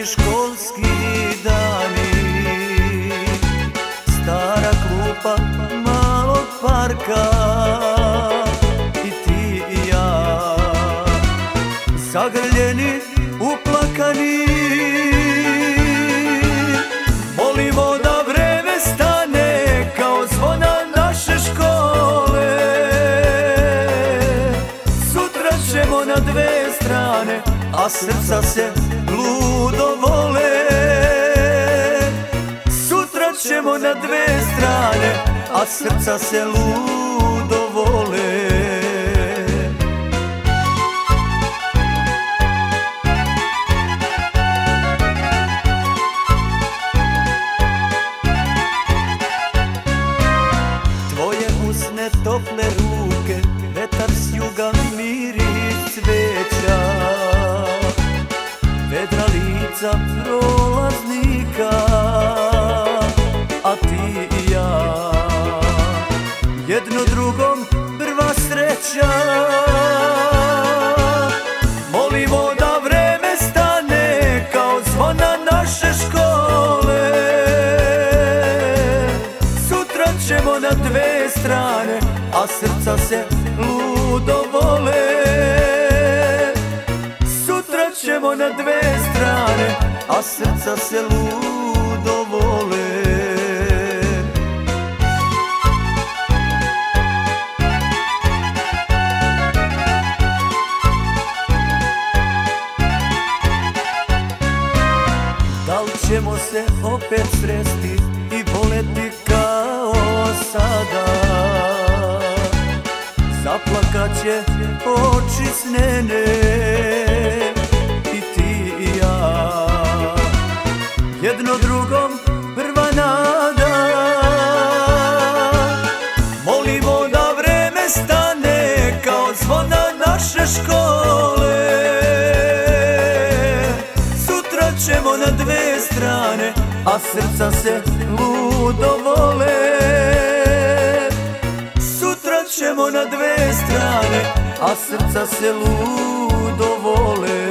školski dani, stara klupa malog parka, i ti i ja, zagrljeni, uplakani, molimo da vreme stane kao zvona naše škole. Sutra ćemo na dve strane, a srca se ludo vole. Sutra ćemo na dve strane, a srca se ludo vole. Tvoje usne, tople ruke, vetar s juga, miris cveća, vedra lica prolaznika, a ti i ja, jedno drugom prva sreća. Molimo da vreme stane kao zvona naše škole. Sutra ćemo na dve strane, a srca se ludo vole. Sutra ćemo na dve strane, a srca se ludo vole. Da li ćemo se opet sresti i voleti kao sada? Zaplakat će oči snene, i ti i ja, jedno drugom prva nada. Molimo da vreme stane kao zvona naše škole. Sutra ćemo na dve strane, a srca se ludo vole. Sutra ćemo na dve strane, a srca se ludo vole.